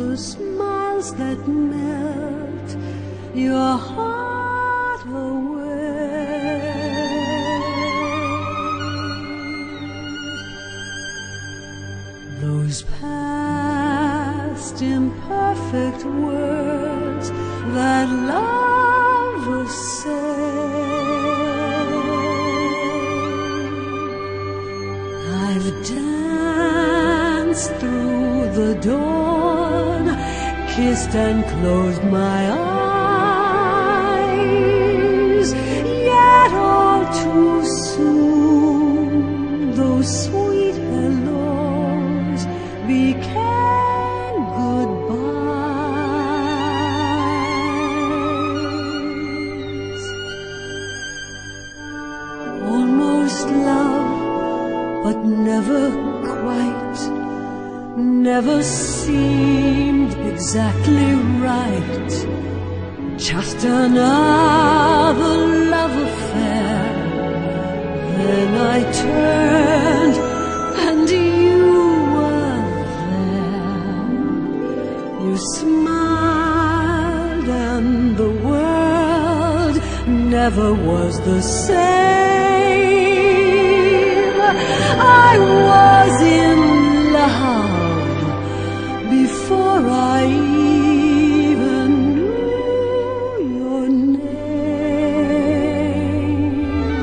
the smiles that melt your heart away. Those past imperfect words that lovers say, I've danced through the dawn, kissed and closed my eyes, yet all too soon those sweet hellos became goodbyes. Almost love, but never quite, never seemed exactly right. Just another love affair. Then I turned and you were there. You smiled and the world never was the same. I was in love before I even knew your name.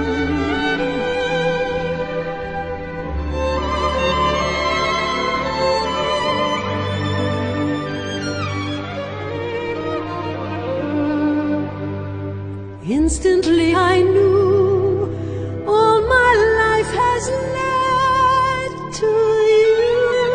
Instantly I knew all my life has led to you.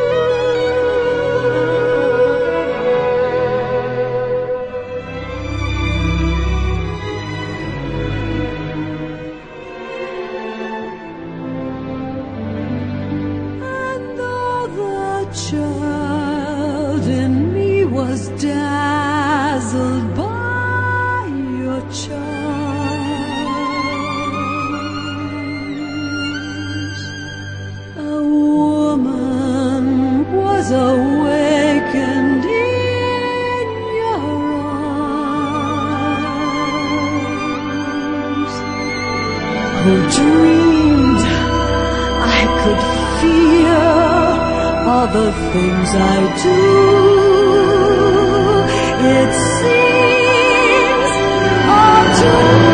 And though the child in me was dazzled by your charms, a woman was awakened in your arms, who dreamed I could feel all the things I do. It seems all too